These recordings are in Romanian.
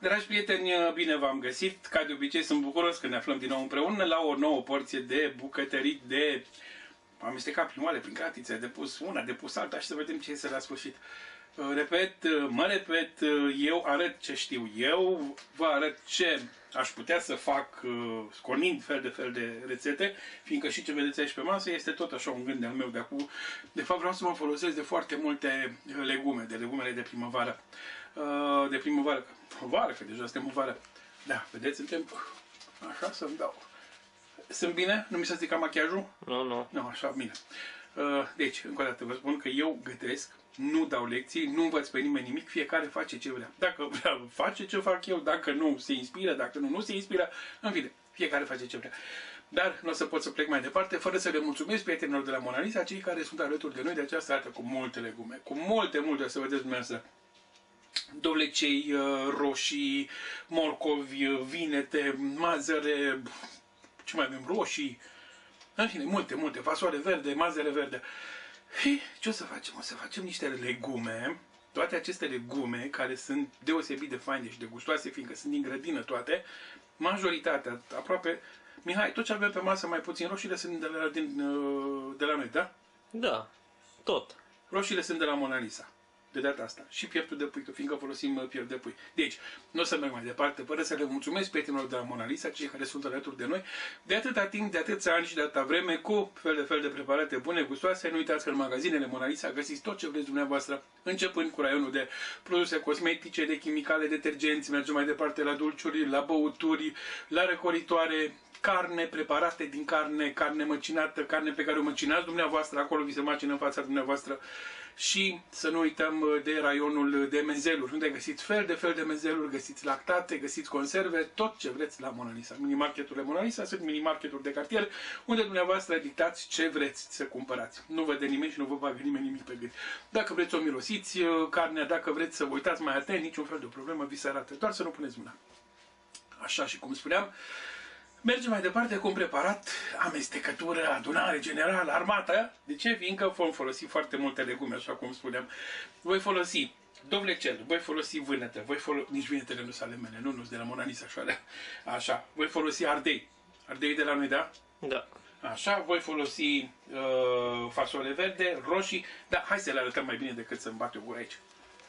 Dragi prieteni, bine v-am găsit. Ca de obicei, sunt bucuros că ne aflăm din nou împreună la o nouă porție de bucătării de... Am amestecat prin oale, prin cratițe, de pus una, de pus alta și să vedem ce iese la sfârșit. Mă repet, eu arăt ce știu eu, vă arăt ce aș putea să fac scornind fel de rețete, fiindcă și ce vedeți aici pe masă este tot așa un gând de-al meu de acum. De fapt vreau să mă folosesc de foarte multe legume, de legumele de primăvară. Vară, că deja suntem în vară. Da, vedeți, suntem așa să-mi dau. Sunt bine? Nu mi se strica machiajul? Nu. Nu, așa, bine. Deci, încă o dată vă spun că eu gătesc, nu dau lecții, nu învăț pe nimeni nimic, fiecare face ce vrea. Dacă vrea, face ce fac eu, dacă nu, se inspiră, dacă nu, nu se inspiră, în fine, fiecare face ce vrea. Dar nu o să pot să plec mai departe, fără să le mulțumesc prietenilor de la Mona Lisa, cei care sunt alături de noi de această dată cu multe legume, cu multe, să vedeți dumneavoastră. Dovlecei, roșii, morcovi, vinete, mazăre, ce mai avem, roșii, în fine, multe, fasoale verde, mazăre verde. Și ce o să facem? O să facem niște legume, toate aceste legume care sunt deosebit de faine și de gustoase, fiindcă sunt din grădină toate, majoritatea, aproape, Mihai, tot ce avem pe masă, mai puțin, roșiile sunt de la noi, da? Da, tot. Roșiile sunt de la Mona Lisa. De data asta. Și pieptul de pui, că fiindcă folosim piept de pui. Deci, nu o să merg mai departe, fără să le mulțumesc prietenilor de la Mona Lisa, cei care sunt alături de noi, de atâta timp, de atâția ani și de atâta vreme, cu fel de preparate bune, gustoase. Nu uitați că în magazinele Mona Lisa găsiți tot ce vreți dumneavoastră, începând cu raionul de produse cosmetice, de chimicale, detergenți, mergem mai departe la dulciuri, la băuturi, la răcoritoare, carne, preparate din carne, carne măcinată, carne pe care o măcinați dumneavoastră, acolo vi se macină în fața dumneavoastră. Și să nu uităm de raionul de mezeluri, unde găsiți fel de mezeluri, găsiți lactate, găsiți conserve, tot ce vreți la Mona Lisa. Minimarketurile Mona Lisa sunt minimarketuri de cartier, unde dumneavoastră dictați ce vreți să cumpărați. Nu vede nimeni și nu vă bagă nimeni nimic pe gât. Dacă vreți o mirosiți carnea, dacă vreți să vă uitați mai atent, niciun fel de problemă vi se arată, doar să nu puneți mâna. Așa și cum spuneam, mergem mai departe cu un preparat, amestecătură, adunare generală, armată. De ce? Fiindcă vom folosi foarte multe legume, așa cum spuneam. Voi folosi dovlecel, voi folosi vânătă, nici vânătele nu sunt ale mele, nu sunt de la Mona Lisa, așa. Voi folosi ardei. Ardei de la noi, da? Da. Așa, voi folosi fasole verde, roșii. Da, hai să le arătăm mai bine decât să-mi bat eu gura aici.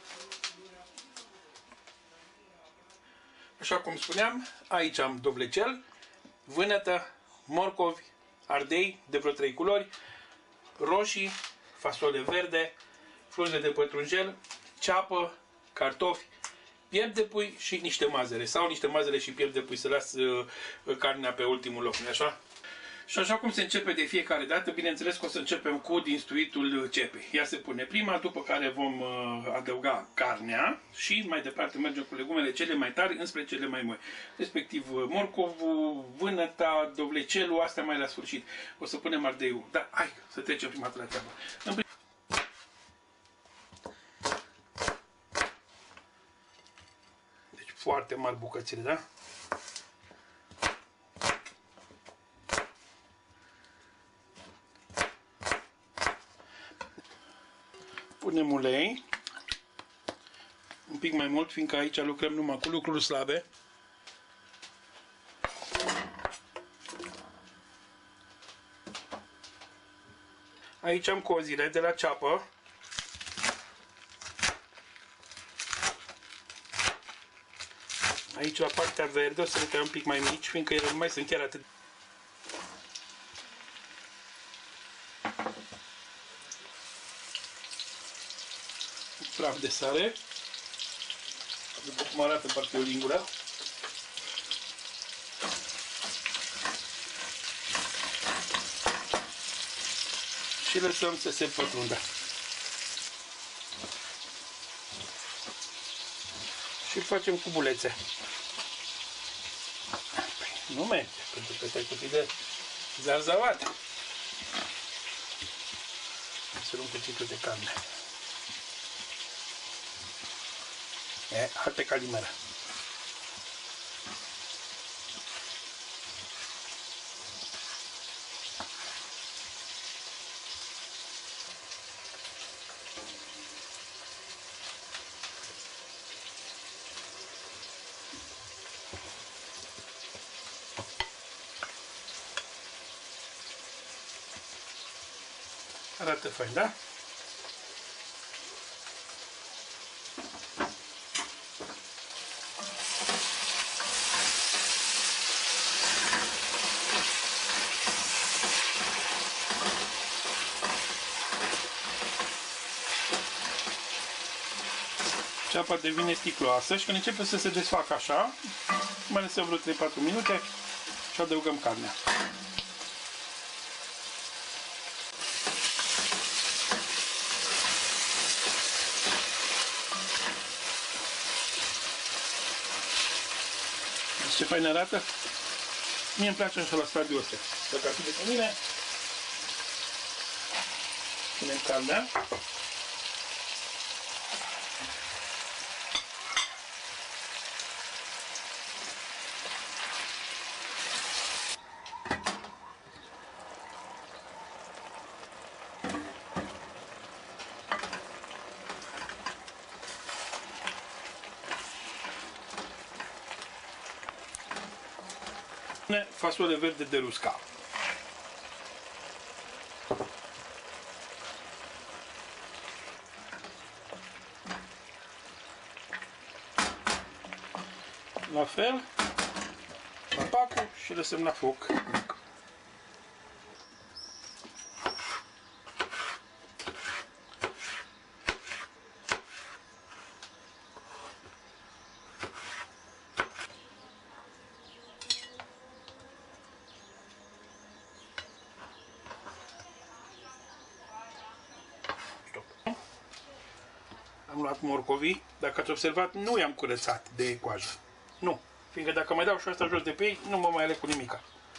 Așa cum spuneam, aici am dovlecel, vânătă, morcovi, ardei de vreo 3 culori, roșii, fasole verde, frunze de pătrunjel, ceapă, cartofi, piept de pui și niște mazăre. Sau niște mazăre și piept de pui, să las carnea pe ultimul loc, nu-i așa? Și așa cum se începe de fiecare dată, bineînțeles că o să începem cu dinstuitul cepei. Ea se pune prima, după care vom adăuga carnea și mai departe mergem cu legumele cele mai tari înspre cele mai moi. Respectiv morcovul, vânăta, dovlecelul, astea mai la sfârșit. O să punem ardeiul. Da, hai să trecem prima dată la treabă. Deci foarte mari bucățile, da? Punem ulei, un pic mai mult, fiindcă aici lucrăm numai cu lucruri slabe. Aici am cozile de la ceapă. Aici la partea verde o să le tăiem un pic mai mici, fiindcă ele nu mai sunt chiar atât. Praf de sare, după cum arată partea o lingură. Și lăsăm să se pătrundă. Și facem cubulețe. Nu merge, pentru că te-ai cupit de zarzavat. Să luăm cuțitul de carne. Alte calimera. Arată fain, da? Ceapa devine sticloasă și când începe să se desfacă așa, mai lăsăm vreo 3-4 minute și adăugăm carnea. Deci ce fain arată? Mie îmi place așa la stadiul ăsta. Dacă ar fi de pe mine, punem carnea. Fasole verde de rusca. La fel, papacul și lăsăm la foc. Am luat morcovii, dacă ați observat, nu i-am curățat de coajă. Nu, fiindcă dacă mai dau și asta jos de pe ei, nu mă mai aleg cu nimica.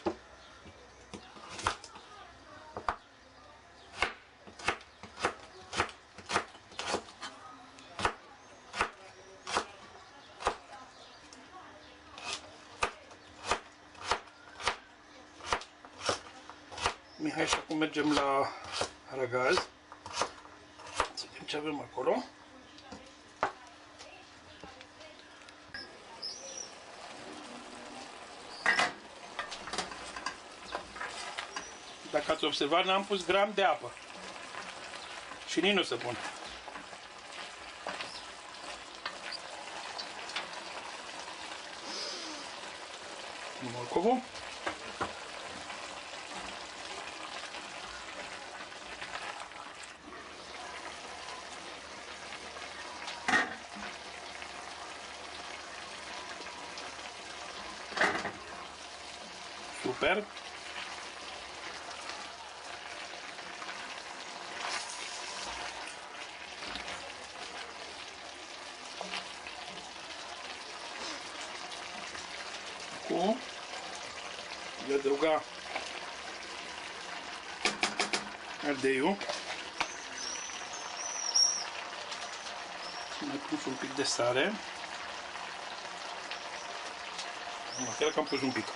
Mihai, și acum mergem la răgaz. Să vedem ce avem acolo. Dacă ați observat, n-am pus gram de apă. Și nici nu se pun. Morcovul. Super. Acum voi adăuga ardeiul. Mai pus un pic de sare. Chiar că am pus un pic.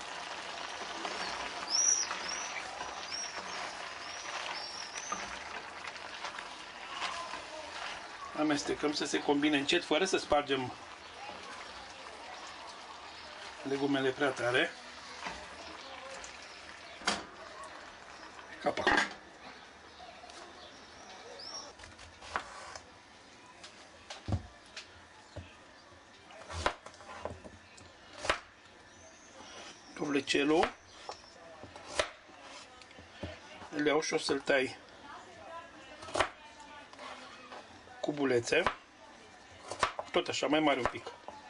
Amestecăm să se combine încet, fără să spargem legumele prea tare. Capac. Dovlecelul îl iau și o să-l tai cu bulețe, tot așa, mai mare un pic.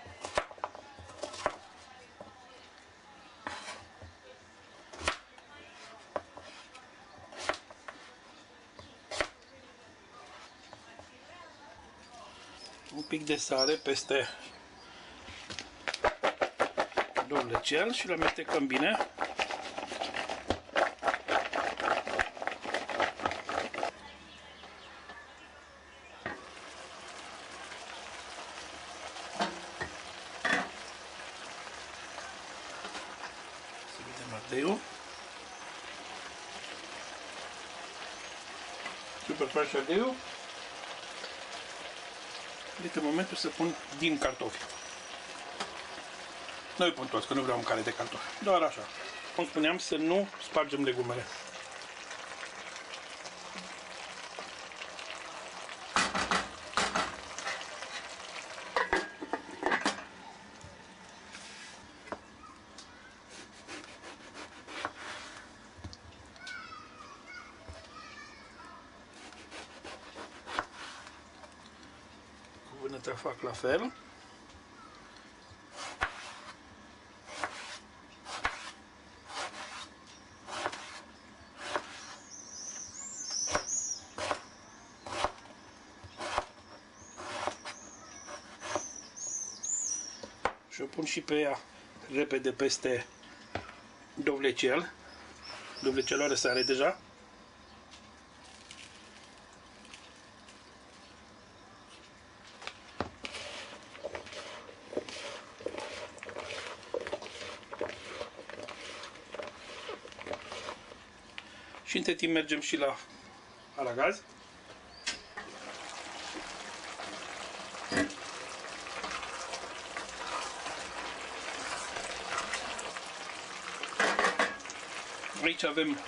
Un pic de sare peste dovlecel și le amestecăm bine. Ardeiul. Super fain și ardeiul. Uite momentul să pun din cartofi. Nu-i pun toți, că nu vreau mâncare de cartofi. Doar așa. Cum spuneam, să nu spargem legumele. Astea fac la fel. Și o pun și pe ea repede peste dovlecel. Dovlecelul are sare deja. Și între timp mergem și la aragaz. Aici avem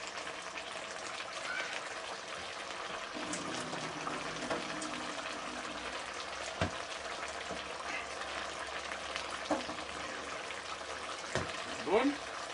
bun.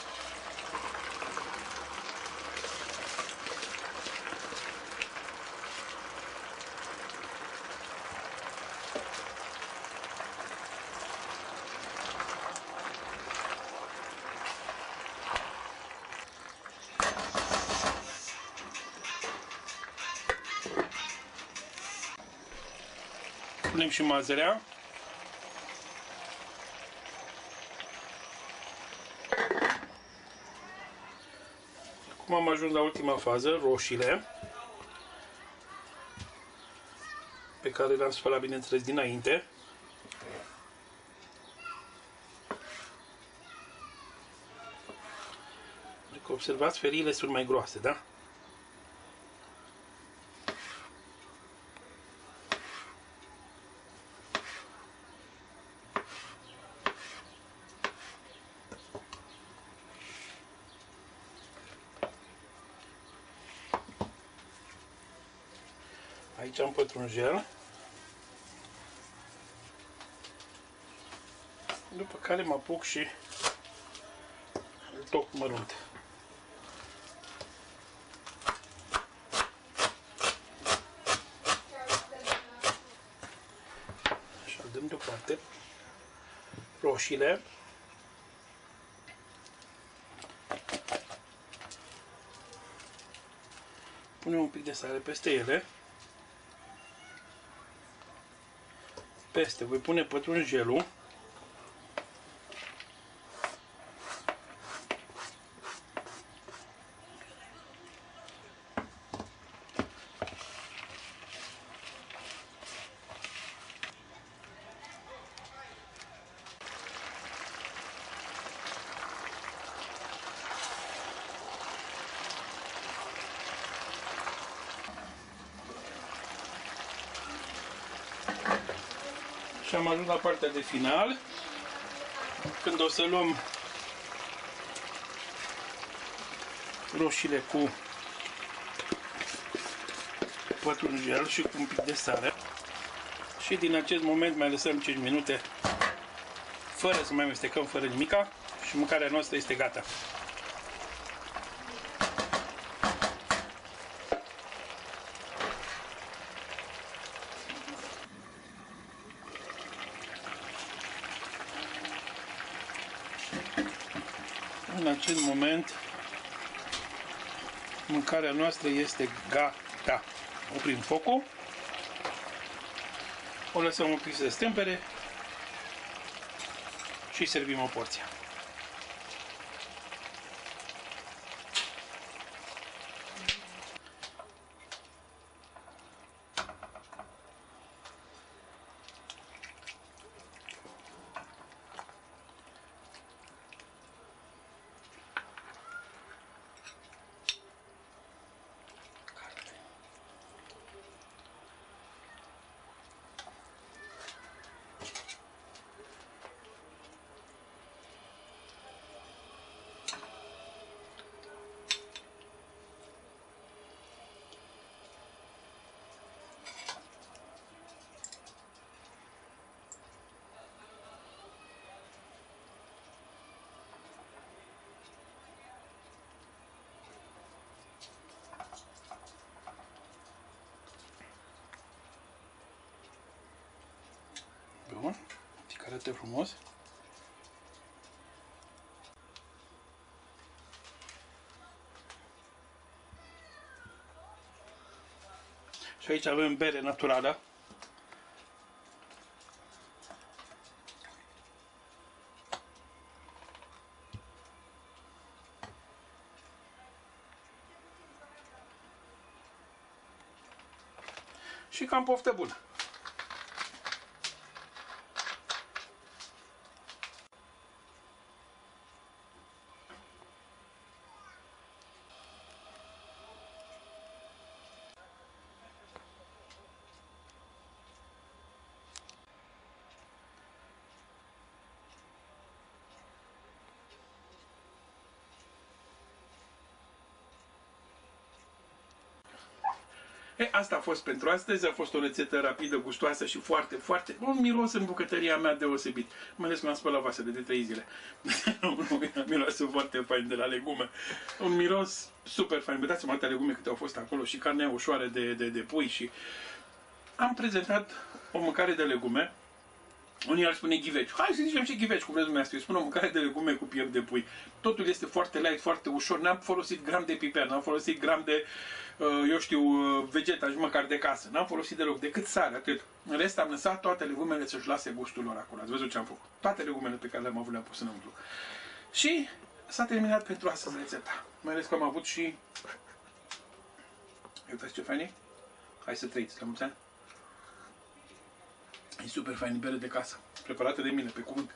Punem și mazărea. Acum am ajuns la ultima fază, roșiile, pe care le-am spălat, bineînțeles, dinainte. Dacă observați, feriile sunt mai groase, da? Aici am pătrunjel, după care mă apuc și îl toc mărunt. Așa, îl dăm deoparte. Roșiile. Punem un pic de sare peste ele. Peste voi pune pătrunjelul. Și am ajuns la partea de final, când o să luăm roșiile cu pătrunjel și cu un pic de sare. Și din acest moment mai lăsăm 5 minute fără să mai amestecăm, fără nimica, și mâncarea noastră este gata. În acest moment mâncarea noastră este gata. Oprim focul, o lăsăm un pic să stâmpere și servim o porție. Arată frumos. Și aici avem bere naturală. Și cam poftă bună. Asta a fost pentru astăzi, a fost o rețetă rapidă, gustoasă și foarte, foarte... Un miros în bucătăria mea deosebit, mai ales când am spălat vasele de 3 zile. Mirosul foarte fain de la legume. Un miros super fain. Vedeți-mă atâtea legume câte au fost acolo și carnea ușoară de pui și... Am prezentat o mâncare de legume. Unii ar spune ghiveci. Hai să zicem și ghiveci, cum vreți dumneavoastră. Eu spun o mâncare de legume cu piept de pui. Totul este foarte light, foarte ușor. N-am folosit gram de piper, n-am folosit gram de, eu știu, vegeta și măcar de casă. N-am folosit deloc, decât sare, atât. În rest am lăsat toate legumele să-și lase gustul lor acolo. Ați văzut ce am făcut. Toate legumele pe care le-am avut le-am pus înăuntru. Și s-a terminat pentru astăzi rețeta. Mai ales că am avut și... Uitați ce fain e? Hai să trăiți, la mulți ani. E super fain, bere de casă, preparată de mine, pe cuvânt.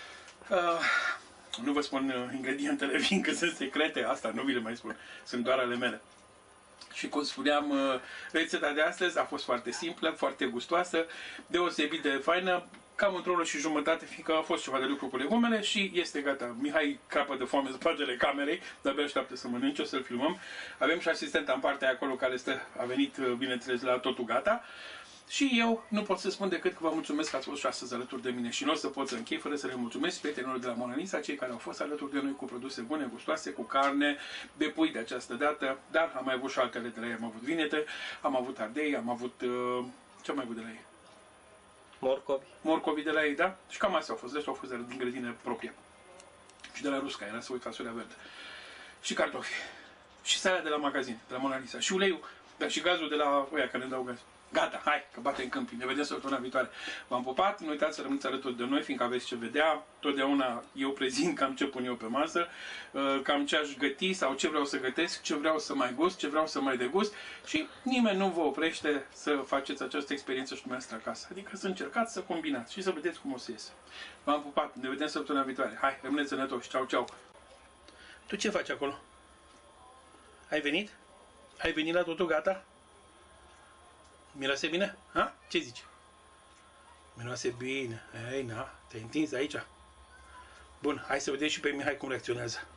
Nu vă spun ingredientele, fiindcă sunt secrete, asta nu vi le mai spun, sunt doar ale mele. Și cum spuneam, rețeta de astăzi a fost foarte simplă, foarte gustoasă, deosebit de faină, cam într-o oră și jumătate, fiindcă a fost ceva de lucru cu legumele și este gata. Mihai crapă de foame în spatele camerei, de-abia așteaptă să mănânce, o să-l filmăm. Avem și asistenta în partea acolo care a venit, bineînțeles, la totul gata. Și eu nu pot să spun decât că vă mulțumesc că ați fost și astăzi alături de mine și nu o să pot să închei fără să le mulțumesc prietenilor de la Mona Lisa, cei care au fost alături de noi cu produse bune, gustoase, cu carne de pui de această dată, dar am mai avut și altele de la ei, am avut vinete, am avut ardei, am avut... ce am mai avut de la ei? Morcovi. Morcovi de la ei, da? Și cam astea au fost, restul au fost din grădină proprie. Și de la Rusca, era să uit fasolea verde. Și cartofi. Și sarea de la magazin, de la Mona Lisa. Și uleiul, dar și gazul de la ăia care ne dau gaz. Gata, hai, că bate în câmpii. Ne vedem săptămâna viitoare. V-am pupat, nu uitați să rămâneți alături de noi, fiindcă aveți ce vedea. Totdeauna eu prezint cam ce pun eu pe masă, cam ce aș găti sau ce vreau să gătesc, ce vreau să mai gust, ce vreau să mai degust și nimeni nu vă oprește să faceți această experiență și dumneavoastră acasă. Adică să încercați să combinați și să vedeți cum o să iese. V-am pupat, ne vedem săptămâna viitoare. Hai, rămâneți sănătoși. Ceau, ceau. Tu ce faci acolo? Ai venit? Ai venit la totul gata? Miroase bine? Ha? Ce zici? Miroase bine. Ei, na, te-ai întins aici. Bun, hai să vedem și pe Mihai cum reacționează.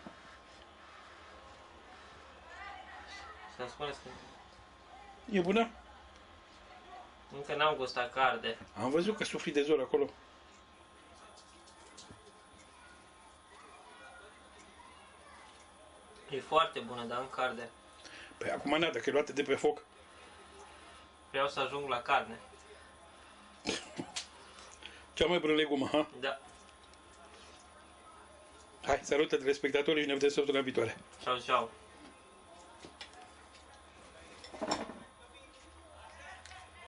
Să-mi spuneți că E bună? încă n-am gustat carne. Am văzut că sufli de zor acolo. E foarte bună, dar în carne. Păi acum nea, dacă e luată de pe foc. Vreau să ajung la carne. Cea mai bună legumă, ha? Da. Hai, salută-te respectatorii și ne vedem săptămâna viitoare. Ciao, ciao.